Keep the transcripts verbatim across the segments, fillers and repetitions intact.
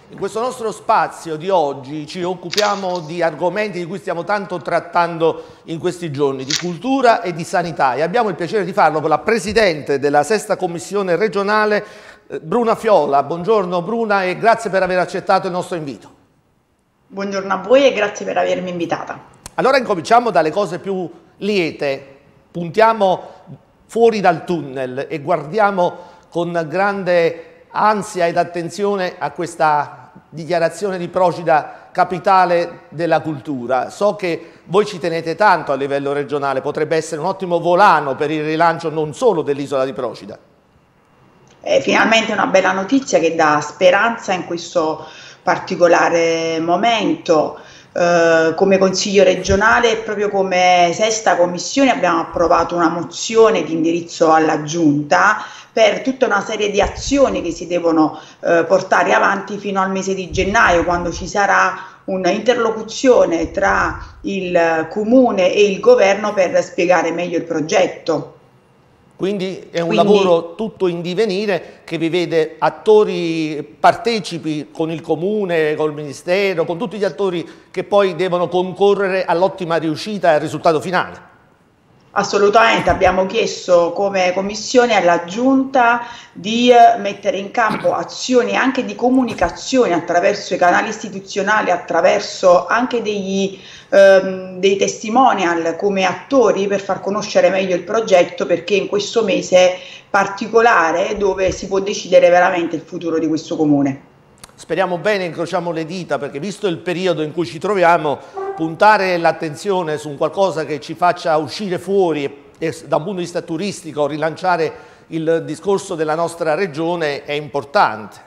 In questo nostro spazio di oggi ci occupiamo di argomenti di cui stiamo tanto trattando in questi giorni, di cultura e di sanità, e abbiamo il piacere di farlo con la Presidente della Sesta Commissione regionale, Bruna Fiola. Buongiorno Bruna e grazie per aver accettato il nostro invito. Buongiorno a voi e grazie per avermi invitata. Allora incominciamo dalle cose più liete, puntiamo fuori dal tunnel e guardiamo con grande ansia ed attenzione a questa dichiarazione di Procida capitale della cultura. So che voi ci tenete tanto a livello regionale, potrebbe essere un ottimo volano per il rilancio non solo dell'isola di Procida. È finalmente una bella notizia che dà speranza in questo particolare momento. Uh, come Consiglio regionale e proprio come Sesta Commissione abbiamo approvato una mozione di indirizzo alla Giunta per tutta una serie di azioni che si devono uh, portare avanti fino al mese di gennaio, quando ci sarà un'interlocuzione tra il Comune e il Governo per spiegare meglio il progetto. Quindi è un Quindi, lavoro tutto in divenire che vi vede attori partecipi con il Comune, col Ministero, con tutti gli attori che poi devono concorrere all'ottima riuscita e al risultato finale. Assolutamente, abbiamo chiesto come Commissione alla Giunta di mettere in campo azioni anche di comunicazione attraverso i canali istituzionali, attraverso anche degli, ehm, dei testimonial come attori per far conoscere meglio il progetto, perché in questo mese particolare dove si può decidere veramente il futuro di questo Comune. Speriamo bene, incrociamo le dita, perché visto il periodo in cui ci troviamo, puntare l'attenzione su un qualcosa che ci faccia uscire fuori e, e da un punto di vista turistico rilanciare il discorso della nostra regione è importante.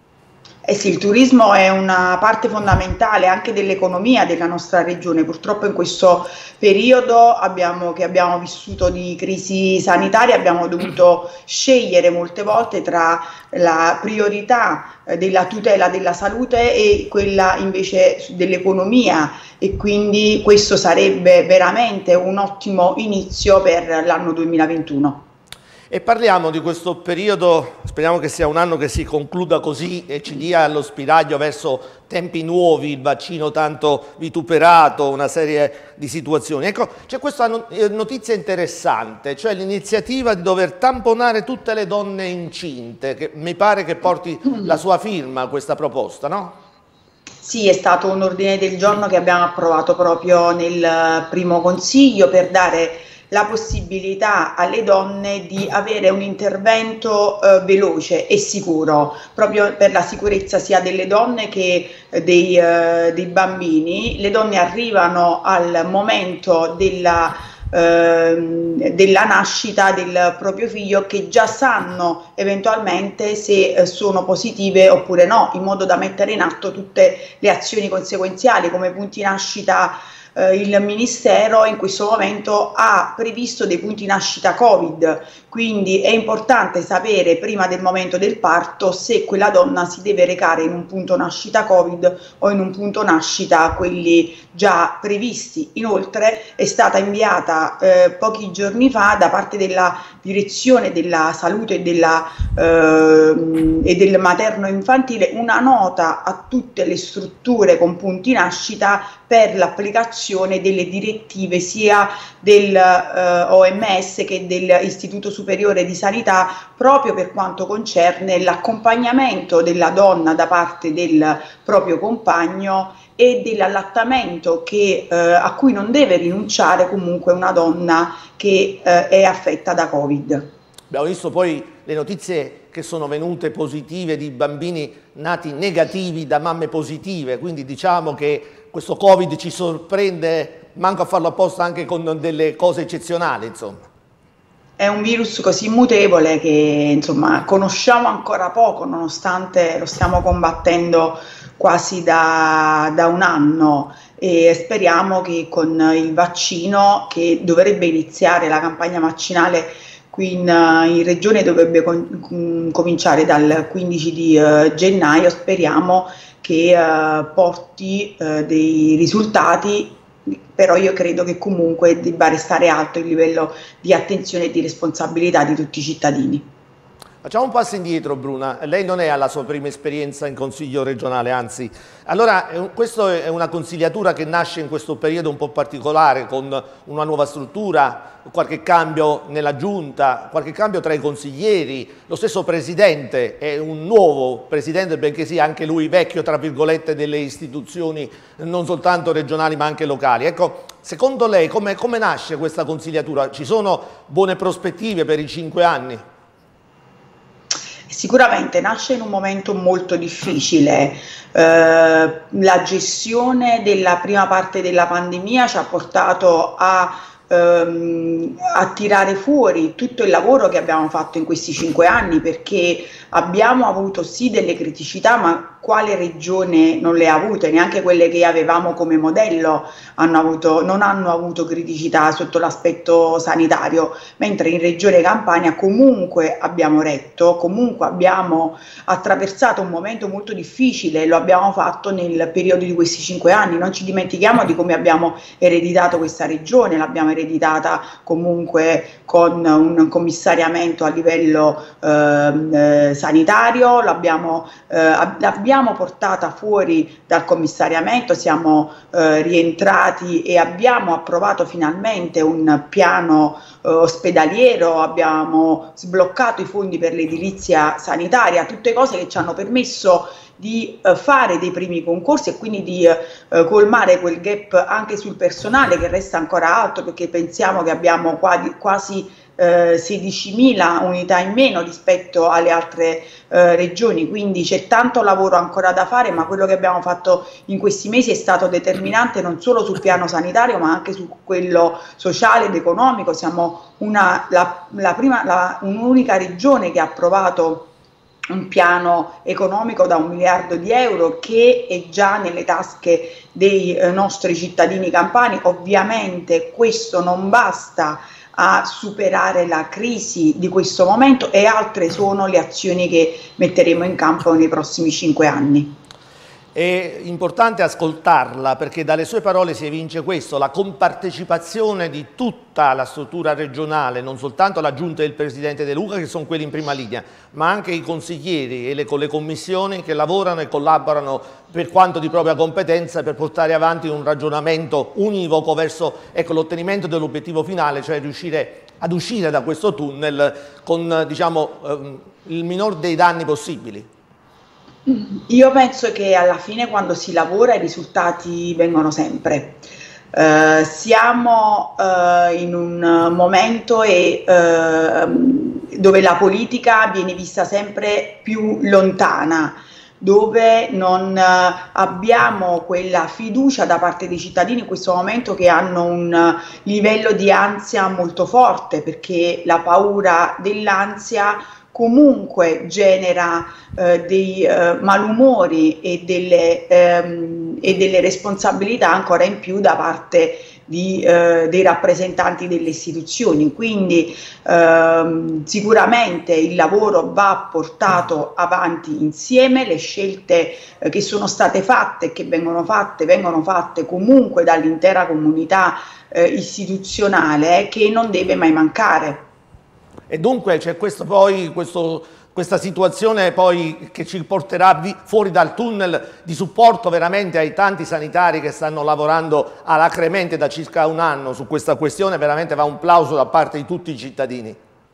Eh sì, il turismo è una parte fondamentale anche dell'economia della nostra regione. Purtroppo in questo periodo abbiamo, che abbiamo vissuto di crisi sanitaria abbiamo dovuto scegliere molte volte tra la priorità della tutela della salute e quella invece dell'economia, e quindi questo sarebbe veramente un ottimo inizio per l'anno duemilaventuno. E parliamo di questo periodo, speriamo che sia un anno che si concluda così e ci dia lo spiraglio verso tempi nuovi, il vaccino tanto vituperato, una serie di situazioni. Ecco, c'è questa notizia interessante, cioè l'iniziativa di dover tamponare tutte le donne incinte, che mi pare che porti la sua firma a questa proposta, no? Sì, è stato un ordine del giorno che abbiamo approvato proprio nel primo consiglio per dare la possibilità alle donne di avere un intervento eh, veloce e sicuro, proprio per la sicurezza sia delle donne che eh, dei, eh, dei bambini. Le donne arrivano al momento della, eh, della nascita del proprio figlio che già sanno eventualmente se eh, sono positive oppure no, in modo da mettere in atto tutte le azioni conseguenziali come punti nascita. Il Ministero in questo momento ha previsto dei punti nascita Covid, quindi è importante sapere prima del momento del parto se quella donna si deve recare in un punto nascita Covid o in un punto nascita quelli già previsti. Inoltre è stata inviata eh, pochi giorni fa da parte della Direzione della Salute e, della, eh, e del materno infantile una nota a tutte le strutture con punti nascita per l'applicazione delle direttive sia del eh, O M S che dell'Istituto Superiore di Sanità, proprio per quanto concerne l'accompagnamento della donna da parte del proprio compagno e dell'allattamento che, eh, a cui non deve rinunciare comunque una donna che eh, è affetta da Covid. Abbiamo visto poi le notizie che sono venute positive di bambini nati negativi da mamme positive, quindi diciamo che questo Covid ci sorprende manco a farlo apposta anche con delle cose eccezionali, insomma. È un virus così mutevole che insomma conosciamo ancora poco, nonostante lo stiamo combattendo quasi da, da un anno, e speriamo che con il vaccino, che dovrebbe iniziare la campagna vaccinale qui in, in regione, dovrebbe com cominciare dal quindici di uh, gennaio, speriamo che uh, porti uh, dei risultati, però io credo che comunque debba restare alto il livello di attenzione e di responsabilità di tutti i cittadini. Facciamo un passo indietro, Bruna. Lei non è alla sua prima esperienza in Consiglio regionale, anzi. Allora, questa è una consigliatura che nasce in questo periodo un po' particolare, con una nuova struttura, qualche cambio nella giunta, qualche cambio tra i consiglieri. Lo stesso presidente è un nuovo presidente, benché sia anche lui vecchio, tra virgolette, delle istituzioni non soltanto regionali ma anche locali. Ecco, secondo lei come, come nasce questa consigliatura? Ci sono buone prospettive per i cinque anni? Sicuramente nasce in un momento molto difficile. Eh, la gestione della prima parte della pandemia ci ha portato a, ehm, a tirare fuori tutto il lavoro che abbiamo fatto in questi cinque anni, perché abbiamo avuto sì delle criticità, ma quale regione non le ha avute? Neanche quelle che avevamo come modello hanno avuto, non hanno avuto criticità sotto l'aspetto sanitario, mentre in Regione Campania comunque abbiamo retto, comunque abbiamo attraversato un momento molto difficile, lo abbiamo fatto nel periodo di questi cinque anni. Non ci dimentichiamo di come abbiamo ereditato questa regione, l'abbiamo ereditata comunque con un commissariamento a livello eh, sanitario, l'abbiamo eh, l'abbiamo portata fuori dal commissariamento, siamo eh, rientrati e abbiamo approvato finalmente un piano eh, ospedaliero, abbiamo sbloccato i fondi per l'edilizia sanitaria, tutte cose che ci hanno permesso di eh, fare dei primi concorsi e quindi di eh, colmare quel gap anche sul personale che resta ancora alto, perché pensiamo che abbiamo quasi, quasi eh, sedicimila unità in meno rispetto alle altre eh, regioni, quindi c'è tanto lavoro ancora da fare, ma quello che abbiamo fatto in questi mesi è stato determinante non solo sul piano sanitario ma anche su quello sociale ed economico. Siamo una, la, la prima, la, un'unica regione che ha approvato un piano economico da un miliardo di euro che è già nelle tasche dei eh, nostri cittadini campani. Ovviamente questo non basta a superare la crisi di questo momento, e altre sono le azioni che metteremo in campo nei prossimi cinque anni. È importante ascoltarla, perché dalle sue parole si evince questo: la compartecipazione di tutta la struttura regionale, non soltanto la giunta del Presidente De Luca, che sono quelli in prima linea, ma anche i consiglieri e le, con le commissioni che lavorano e collaborano per quanto di propria competenza per portare avanti un ragionamento univoco verso, ecco, l'ottenimento dell'obiettivo finale, cioè riuscire ad uscire da questo tunnel con, diciamo, ehm, il minor dei danni possibili. Io penso che alla fine, quando si lavora, i risultati vengono sempre. Uh, siamo uh, in un momento e, uh, dove la politica viene vista sempre più lontana, dove non uh, abbiamo quella fiducia da parte dei cittadini in questo momento, che hanno un uh, livello di ansia molto forte, perché la paura dell'ansia comunque genera eh, dei eh, malumori e delle, ehm, e delle responsabilità ancora in più da parte di, eh, dei rappresentanti delle istituzioni. Quindi ehm, sicuramente il lavoro va portato avanti insieme, le scelte eh, che sono state fatte e che vengono fatte vengono fatte comunque dall'intera comunità eh, istituzionale, che non deve mai mancare. E dunque c'è questo poi, questo, questa situazione poi che ci porterà fuori dal tunnel di supporto veramente ai tanti sanitari che stanno lavorando alacremente da circa un anno su questa questione. Veramente va un plauso da parte di tutti i cittadini.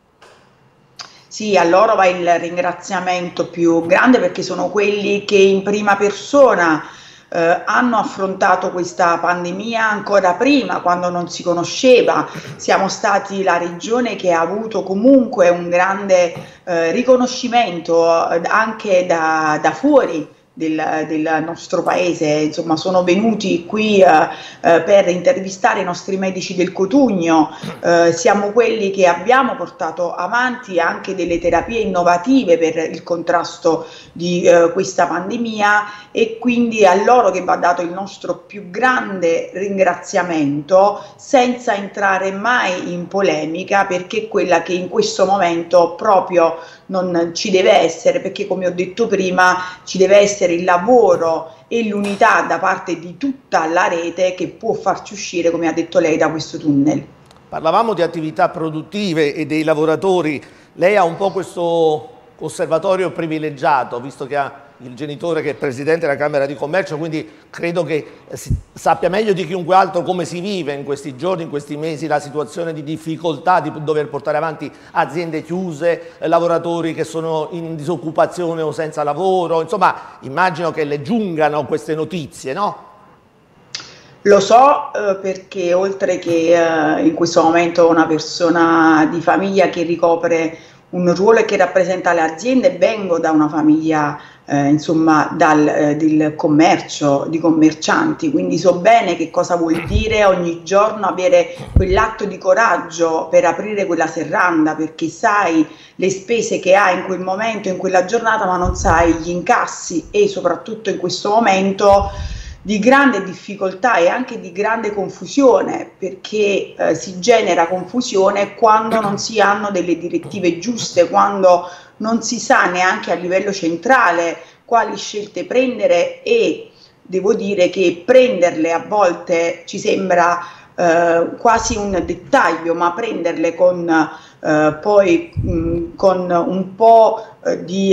Sì, a loro va il ringraziamento più grande, perché sono quelli che in prima persona Eh, hanno affrontato questa pandemia ancora prima, quando non si conosceva. Siamo stati la regione che ha avuto comunque un grande eh, riconoscimento eh, anche da, da fuori del, del nostro paese. Insomma, sono venuti qui eh, eh, per intervistare i nostri medici del Cotugno. Eh, siamo quelli che abbiamo portato avanti anche delle terapie innovative per il contrasto di eh, questa pandemia, e quindi a loro che va dato il nostro più grande ringraziamento, senza entrare mai in polemica, perché è quella che in questo momento proprio non ci deve essere, perché, come ho detto prima, ci deve essere il lavoro e l'unità da parte di tutta la rete che può farci uscire, come ha detto lei, da questo tunnel. Parlavamo di attività produttive e dei lavoratori. Lei ha un po' questo osservatorio privilegiato, visto che ha il genitore che è presidente della Camera di Commercio, quindi credo che si sappia meglio di chiunque altro come si vive in questi giorni, in questi mesi, la situazione di difficoltà di dover portare avanti aziende chiuse, eh, lavoratori che sono in disoccupazione o senza lavoro. Insomma, immagino che le giungano queste notizie, no? Lo so, eh, perché oltre che eh, in questo momento una persona di famiglia che ricopre un ruolo e che rappresenta le aziende, vengo da una famiglia eh, insomma dal eh, del commercio, di commercianti, quindi so bene che cosa vuol dire ogni giorno avere quell'atto di coraggio per aprire quella serranda, perché sai le spese che hai in quel momento, in quella giornata, ma non sai gli incassi, e soprattutto in questo momento di grande difficoltà e anche di grande confusione, perché eh, si genera confusione quando non si hanno delle direttive giuste, quando non si sa neanche a livello centrale quali scelte prendere, e devo dire che prenderle a volte ci sembra eh, quasi un dettaglio, ma prenderle con eh, poi mh, con un po' di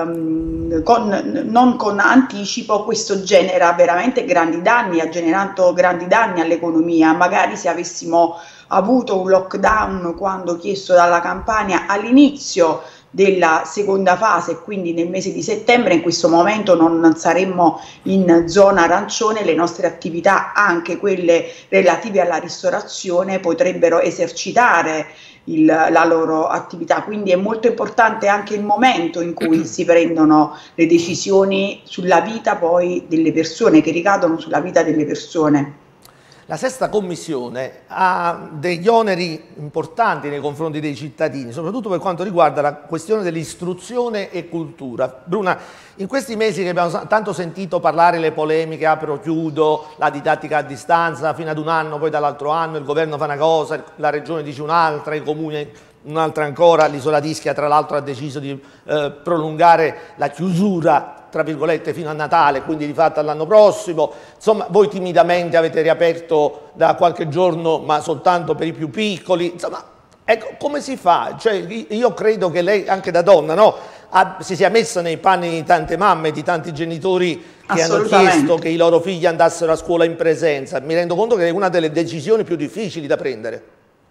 eh, con, non con anticipo, questo genera veramente grandi danni, ha generato grandi danni all'economia. Magari se avessimo avuto un lockdown quando chiesto dalla Campania all'inizio della seconda fase, quindi nel mese di settembre, in questo momento non saremmo in zona arancione, le nostre attività, anche quelle relative alla ristorazione, potrebbero esercitare il, la loro attività. Quindi è molto importante anche il momento in cui si prendono le decisioni sulla vita poi delle persone, che ricadono sulla vita delle persone. La sesta commissione ha degli oneri importanti nei confronti dei cittadini, soprattutto per quanto riguarda la questione dell'istruzione e cultura. Bruna, in questi mesi che abbiamo tanto sentito parlare, le polemiche, apro, chiudo, la didattica a distanza fino ad un anno, poi dall'altro anno il governo fa una cosa, la regione dice un'altra, i comuni un'altra ancora, l'isola di Ischia tra l'altro ha deciso di eh, prolungare la chiusura tra virgolette fino a Natale, quindi di fatto all'anno prossimo. Insomma, voi timidamente avete riaperto da qualche giorno, ma soltanto per i più piccoli. Insomma, ecco, come si fa? Cioè, io credo che lei, anche da donna, no, ha, si sia messa nei panni di tante mamme, di tanti genitori che hanno chiesto che i loro figli andassero a scuola in presenza. Mi rendo conto che è una delle decisioni più difficili da prendere.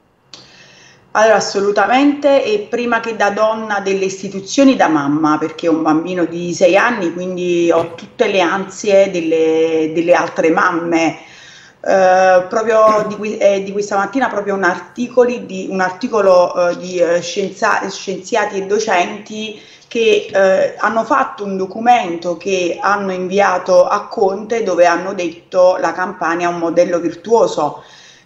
Allora, assolutamente, e prima che da donna delle istituzioni, da mamma, perché ho un bambino di sei anni, quindi ho tutte le ansie delle, delle altre mamme. Eh, proprio di, eh, di questa mattina proprio un, articoli di, un articolo eh, di eh, scienza, scienziati e docenti che eh, hanno fatto un documento che hanno inviato a Conte, dove hanno detto la Campania è un modello virtuoso,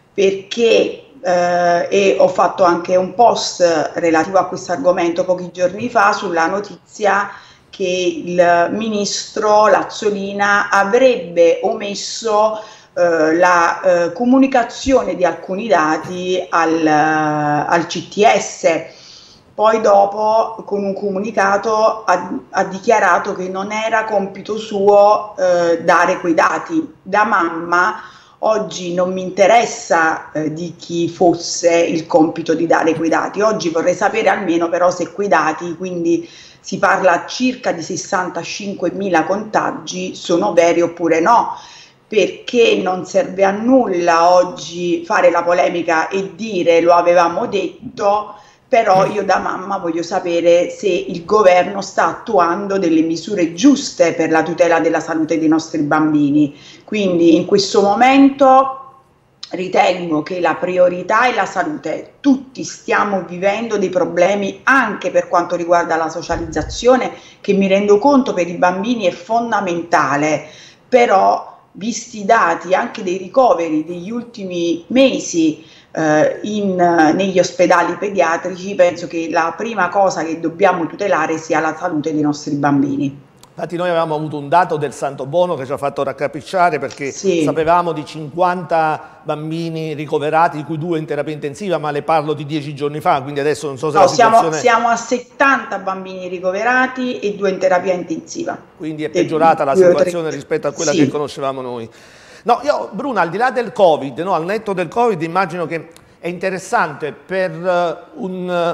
perché Uh, e ho fatto anche un post relativo a questo argomento pochi giorni fa, sulla notizia che il ministro Lazzolina avrebbe omesso uh, la uh, comunicazione di alcuni dati al, uh, al C T S. Poi dopo, con un comunicato, ha, ha dichiarato che non era compito suo uh, dare quei dati. Da mamma oggi non mi interessa eh, di chi fosse il compito di dare quei dati, oggi vorrei sapere almeno però se quei dati, quindi si parla circa di sessantacinquemila contagi, sono veri oppure no, perché non serve a nulla oggi fare la polemica e dire lo avevamo detto, però io da mamma voglio sapere se il governo sta attuando delle misure giuste per la tutela della salute dei nostri bambini. Quindi in questo momento ritengo che la priorità è la salute. Tutti stiamo vivendo dei problemi anche per quanto riguarda la socializzazione, che mi rendo conto per i bambini è fondamentale, però visti i dati anche dei ricoveri degli ultimi mesi Uh, in, uh, negli ospedali pediatrici, penso che la prima cosa che dobbiamo tutelare sia la salute dei nostri bambini. Infatti noi avevamo avuto un dato del Santo Buono che ci ha fatto raccapricciare, perché sì, sapevamo di cinquanta bambini ricoverati, di cui due in terapia intensiva, ma le parlo di dieci giorni fa, quindi adesso non so se no, la situazione... Siamo, siamo a settanta bambini ricoverati e due in terapia intensiva. Quindi è peggiorata la situazione rispetto a quella sì. che conoscevamo noi. No, io Bruna, al di là del Covid, no, al netto del Covid, immagino che è interessante per uh, un, uh,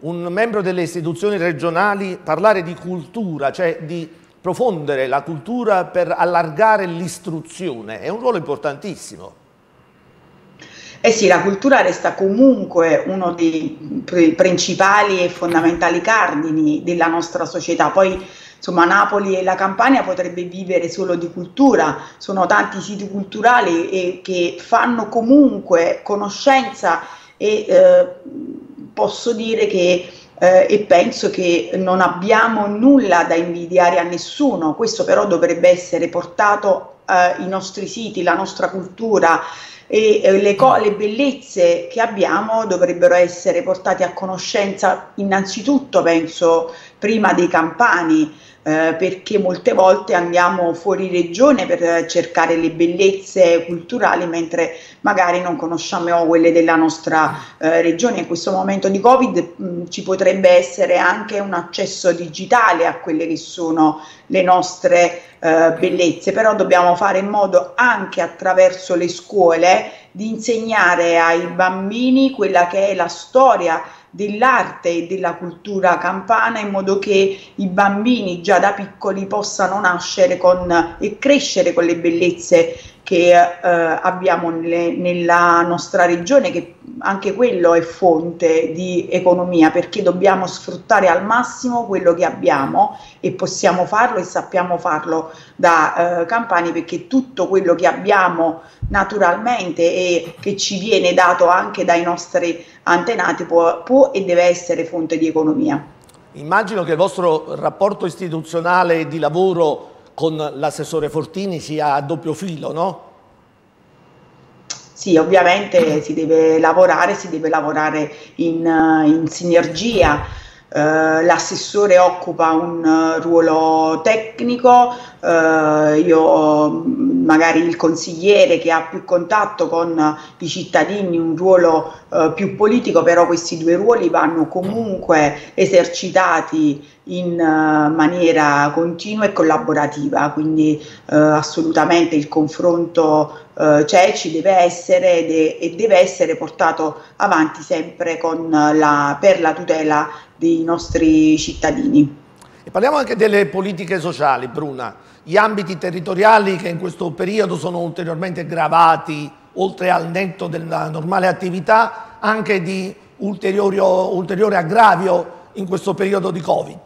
un membro delle istituzioni regionali parlare di cultura, cioè di profondere la cultura per allargare l'istruzione, è un ruolo importantissimo. Eh sì, la cultura resta comunque uno dei principali e fondamentali cardini della nostra società. Poi insomma Napoli e la Campania potrebbe vivere solo di cultura, sono tanti siti culturali e, che fanno comunque conoscenza e eh, posso dire che eh, e penso che non abbiamo nulla da invidiare a nessuno, questo però dovrebbe essere portato eh, i nostri siti, la nostra cultura e eh, le, le bellezze che abbiamo dovrebbero essere portate a conoscenza innanzitutto, penso, prima dei campani. Eh, perché molte volte andiamo fuori regione per cercare le bellezze culturali mentre magari non conosciamo quelle della nostra eh, regione. In questo momento di Covid mh, ci potrebbe essere anche un accesso digitale a quelle che sono le nostre eh, bellezze, però dobbiamo fare in modo anche attraverso le scuole di insegnare ai bambini quella che è la storia dell'arte e della cultura campana, in modo che i bambini già da piccoli possano nascere con e crescere con le bellezze che eh, abbiamo nelle, nella nostra regione, che anche quello è fonte di economia, perché dobbiamo sfruttare al massimo quello che abbiamo e possiamo farlo e sappiamo farlo da eh, campani, perché tutto quello che abbiamo naturalmente e che ci viene dato anche dai nostri antenati può, può e deve essere fonte di economia. Immagino che il vostro rapporto istituzionale di lavoro con l'assessore Fortini sia a doppio filo, no? Sì, ovviamente si deve lavorare, si deve lavorare in, in sinergia. Uh, l'assessore occupa un uh, ruolo tecnico, uh, io magari il consigliere che ha più contatto con uh, i cittadini un ruolo uh, più politico, però questi due ruoli vanno comunque esercitati in uh, maniera continua e collaborativa, quindi uh, assolutamente il confronto uh, c'è, ci deve essere ed è, e deve essere portato avanti sempre con la, per la tutela dei nostri cittadini. E parliamo anche delle politiche sociali, Bruna, gli ambiti territoriali che in questo periodo sono ulteriormente gravati, oltre al netto della normale attività, anche di ulteriore aggravio in questo periodo di Covid.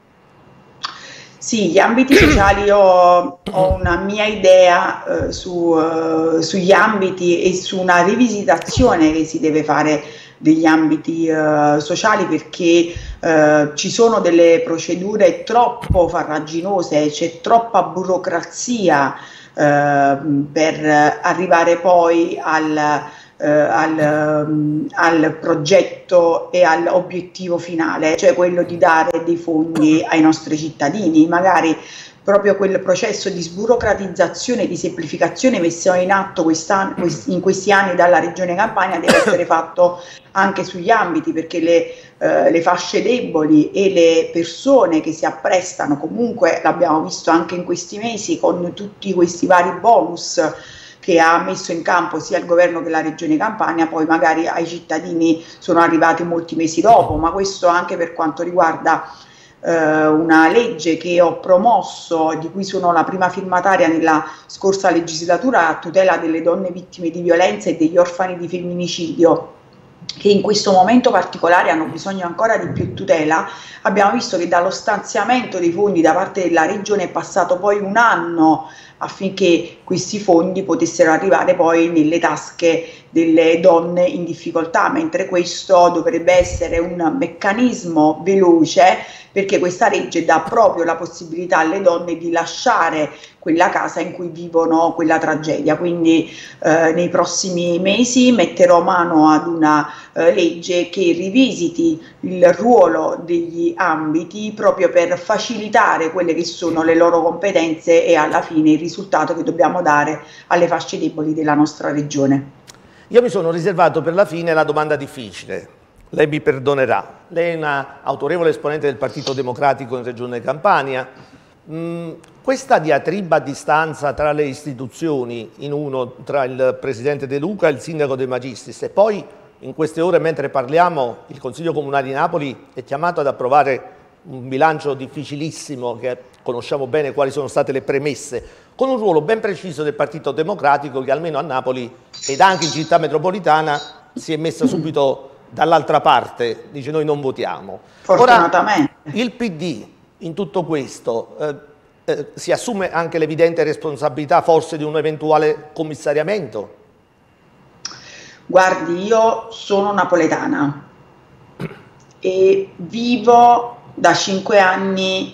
Sì, gli ambiti sociali, io ho una mia idea eh, su, eh, sugli ambiti e su una rivisitazione che si deve fare degli ambiti eh, sociali, perché eh, ci sono delle procedure troppo farraginose, c'è troppa burocrazia eh, per arrivare poi al Uh, al, um, al progetto e all'obiettivo finale, cioè quello di dare dei fondi ai nostri cittadini. Magari proprio quel processo di sburocratizzazione e di semplificazione messo in atto in questi anni dalla Regione Campania deve essere fatto anche sugli ambiti, perché le, uh, le fasce deboli e le persone che si apprestano, comunque l'abbiamo visto anche in questi mesi con tutti questi vari bonus che ha messo in campo sia il governo che la Regione Campania, poi magari ai cittadini sono arrivati molti mesi dopo, ma questo anche per quanto riguarda eh, una legge che ho promosso, di cui sono la prima firmataria nella scorsa legislatura, a tutela delle donne vittime di violenza e degli orfani di femminicidio, che in questo momento particolare hanno bisogno ancora di più tutela. Abbiamo visto che dallo stanziamento dei fondi da parte della Regione è passato poi un anno affinché questi fondi potessero arrivare poi nelle tasche delle donne in difficoltà, mentre questo dovrebbe essere un meccanismo veloce, perché questa legge dà proprio la possibilità alle donne di lasciare quella casa in cui vivono quella tragedia. Quindi eh, nei prossimi mesi metterò mano ad una eh, legge che rivisiti il ruolo degli ambiti proprio per facilitare quelle che sono le loro competenze e alla fine il risultato che dobbiamo dare alle fasce deboli della nostra regione. Io mi sono riservato per la fine la domanda difficile, lei mi perdonerà. Lei è una autorevole esponente del Partito Democratico in Regione Campania. Mm, questa diatriba a distanza tra le istituzioni, in uno tra il Presidente De Luca e il Sindaco De Magistris, e poi in queste ore mentre parliamo il Consiglio Comunale di Napoli è chiamato ad approvare un bilancio difficilissimo, che conosciamo bene quali sono state le premesse, con un ruolo ben preciso del Partito Democratico, che almeno a Napoli ed anche in città metropolitana si è messa subito dall'altra parte, dice noi non votiamo. Fortunatamente. Ora, il P D in tutto questo eh, eh, si assume anche l'evidente responsabilità forse di un eventuale commissariamento? Guardi, io sono napoletana e vivo da cinque anni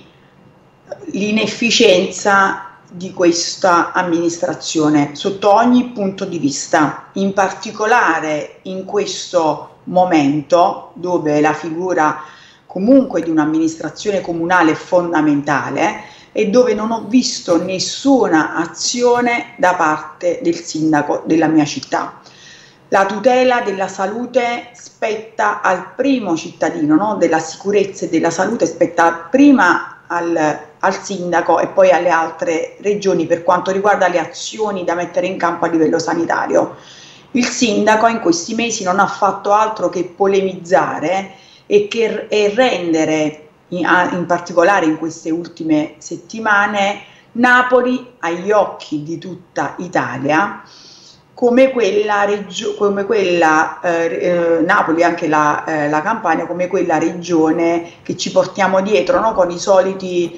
l'inefficienza di questa amministrazione sotto ogni punto di vista, in particolare in questo momento dove la figura comunque di un'amministrazione comunale è fondamentale e dove non ho visto nessuna azione da parte del sindaco della mia città. La tutela della salute spetta al primo cittadino, no? Della sicurezza e della salute spetta prima al, al sindaco e poi alle altre regioni per quanto riguarda le azioni da mettere in campo a livello sanitario. Il sindaco in questi mesi non ha fatto altro che polemizzare e, che, e rendere, in, in particolare in queste ultime settimane, Napoli agli occhi di tutta Italia come quella, come quella eh, eh, Napoli, anche la, eh, la Campania, come quella regione che ci portiamo dietro, no? con, i soliti,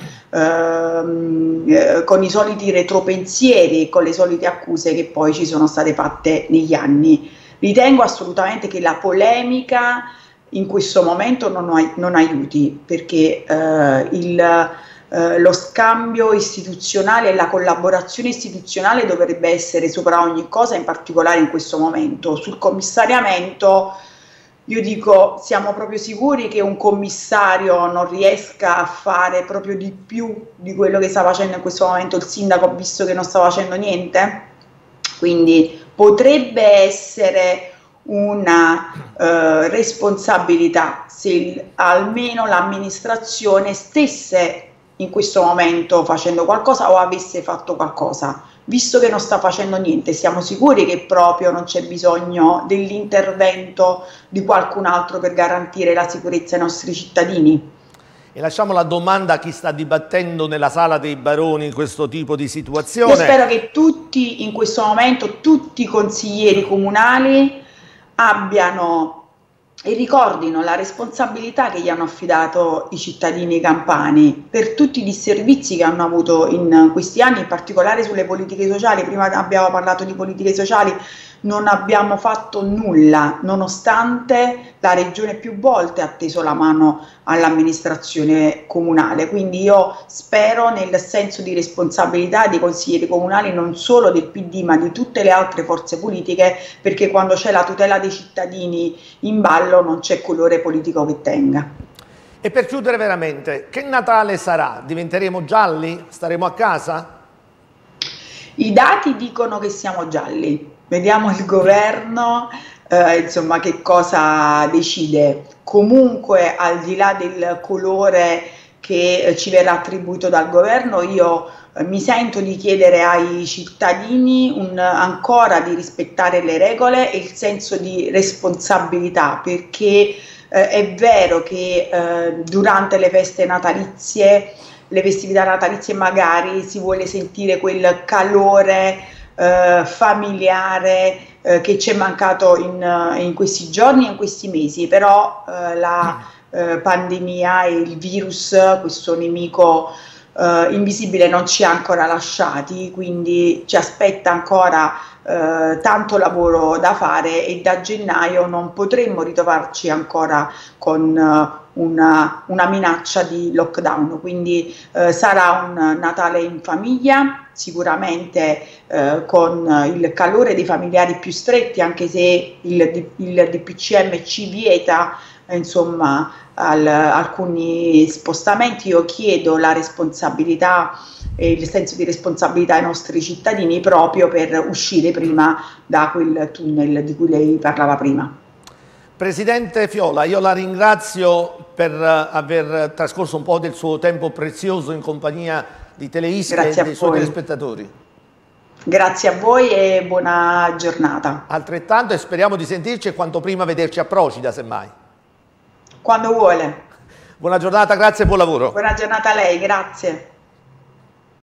ehm, eh, con i soliti retropensieri e con le solite accuse che poi ci sono state fatte negli anni. Ritengo assolutamente che la polemica in questo momento non, non aiuti, perché eh, il Uh, lo scambio istituzionale e la collaborazione istituzionale dovrebbe essere sopra ogni cosa, in particolare in questo momento. Sul commissariamento io dico, siamo proprio sicuri che un commissario non riesca a fare proprio di più di quello che sta facendo in questo momento il sindaco, visto che non sta facendo niente? Quindi potrebbe essere una uh, responsabilità se il, almeno l'amministrazione stesse in questo momento facendo qualcosa o avesse fatto qualcosa. Visto che non sta facendo niente, siamo sicuri che proprio non c'è bisogno dell'intervento di qualcun altro per garantire la sicurezza ai nostri cittadini? E lasciamo la domanda a chi sta dibattendo nella Sala dei Baroni in questo tipo di situazione. Io spero che tutti in questo momento, tutti i consiglieri comunali abbiano e ricordino la responsabilità che gli hanno affidato i cittadini campani per tutti i disservizi che hanno avuto in questi anni, in particolare sulle politiche sociali. Prima abbiamo parlato di politiche sociali, non abbiamo fatto nulla, nonostante la regione più volte ha teso la mano all'amministrazione comunale. Quindi io spero nel senso di responsabilità dei consiglieri comunali, non solo del P D ma di tutte le altre forze politiche, perché quando c'è la tutela dei cittadini in ballo non c'è colore politico che tenga. E per chiudere veramente, che Natale sarà? Diventeremo gialli? Staremo a casa? I dati dicono che siamo gialli. Vediamo il governo, eh, insomma, che cosa decide. Comunque, al di là del colore che eh, ci verrà attribuito dal governo, io eh, mi sento di chiedere ai cittadini un, ancora di rispettare le regole e il senso di responsabilità, perché eh, è vero che eh, durante le feste natalizie, le festività natalizie, magari si vuole sentire quel calore Uh, familiare uh, che ci è mancato in, uh, in questi giorni e in questi mesi, però uh, la uh, pandemia e il virus, questo nemico uh, invisibile, non ci ha ancora lasciati, quindi ci aspetta ancora uh, tanto lavoro da fare e da gennaio non potremmo ritrovarci ancora con uh, Una, una minaccia di lockdown. Quindi eh, sarà un Natale in famiglia, sicuramente eh, con il calore dei familiari più stretti, anche se il, il D P C M ci vieta eh, insomma al, alcuni spostamenti. Io chiedo la responsabilità e il senso di responsabilità ai nostri cittadini proprio per uscire prima da quel tunnel di cui lei parlava prima. Presidente Fiola, io la ringrazio per aver trascorso un po' del suo tempo prezioso in compagnia di Teleischia e dei suoi telespettatori. Grazie a voi e buona giornata. Altrettanto, e speriamo di sentirci e quanto prima vederci a Procida, semmai. Quando vuole. Buona giornata, grazie e buon lavoro. Buona giornata a lei, grazie.